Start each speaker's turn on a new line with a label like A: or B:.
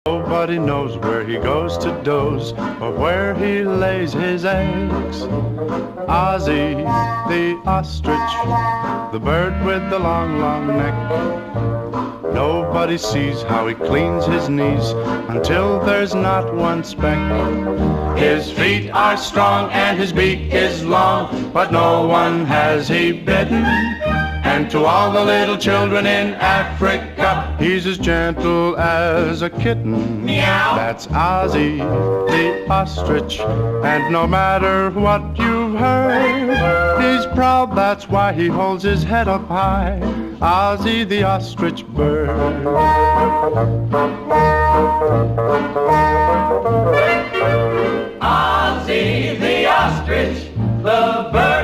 A: Nobody knows where he goes to doze or where he lays his eggs. Ozzie the Ostrich, the bird with the long, long neck. Nobody sees how he cleans his knees until there's not one speck. His feet are strong and his beak is long, but no one has he bitten. And to all the little children in Africa, he's as gentle as a kitten. Meow. That's Ozzie the Ostrich, and no matter what you've heard, he's proud, that's why he holds his head up high. Ozzie the Ostrich bird.
B: Ozzie the Ostrich, the bird